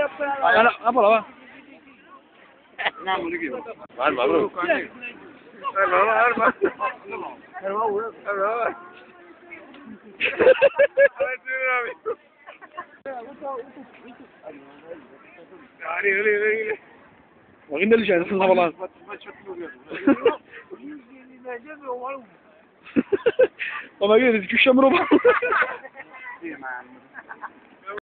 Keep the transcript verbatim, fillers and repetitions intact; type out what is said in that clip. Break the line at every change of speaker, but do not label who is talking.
Ana, apa lah?
Nggak mau gitu.
Var var bro.
Var var var. Var var. Var var. Hadi hadi hadi.
Bakın deli şey, sınıf falan. Ama geliriz, küşe mi roba?